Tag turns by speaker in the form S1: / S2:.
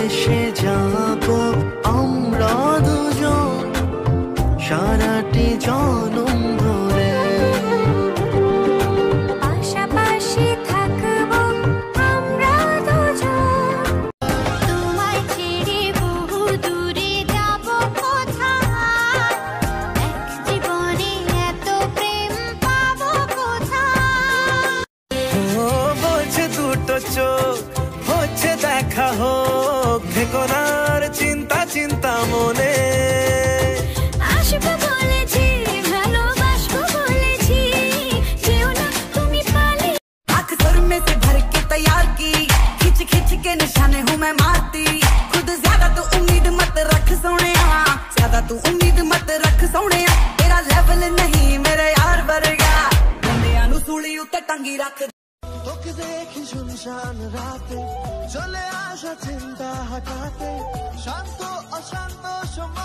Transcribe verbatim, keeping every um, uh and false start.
S1: ভেসে যাব আমরা দুজন সারাটি জনম ধরে।
S2: পাশাপাশি থাকবো আমরা দুজন, তোমায় ছেড়ে বহু দূরে যাব কোথায়, এক জীবনে এত প্রেম পাবো কোথায়।
S1: ও বলছে দুটো চোখ হচ্ছে দেখা হোক, থেকো না আর চিন্তা চিন্তা মনে।
S2: আসবো বলেছি, ভালোবাসবো বলেছি, যেও না তুমি পালে।
S3: आँख सर में से भर के तैयार की, खिंच खिंच के निशाने हूँ मैं मारती। खुद ज्यादा तू उम्मीद मत रख सोनिया, ज्यादा तू उम्मीद मत रख सोनिया। तेरा लेवल नहीं मेरे यार वर्गा, बंदियां नू सूली उत्ते टंगी रख।
S1: তোকে দেখি শুনশান রাতে চলে আসা চিন্তা হাঁটাতে, শান্ত অশান্ত সময়